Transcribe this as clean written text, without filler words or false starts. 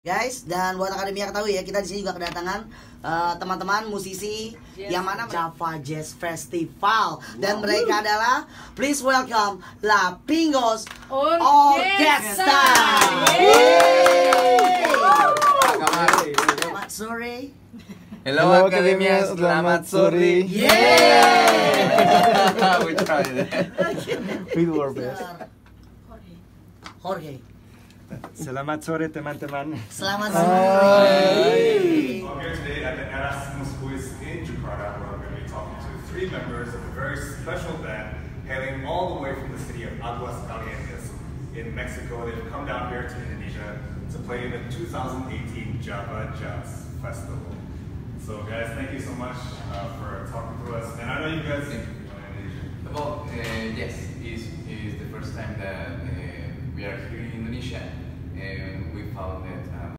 Guys, dan buat akademia ketahui ya, kita di sini juga kedatangan teman-teman musisi yang mana Java Jazz Festival dan mereka adalah, please welcome La Pingos Orkestra. Selamat sore. Hello Akademia, selamat sore. Yeah. We tried it. We do our best. Jorge. Selamat sore teman-teman. Selamat sore. Well, here today at the Erasmus Quiz in Jakarta, where we're going to be talking to 3 members of a very special band hailing all the way from the city of Aguascalientes in Mexico. They've come down here to Indonesia to play in the 2018 Java Jazz Festival. So guys, thank you so much for talking to us. And I know you guys in Indonesia. Well, yes, it's the first time that we are here in Indonesia, and we found that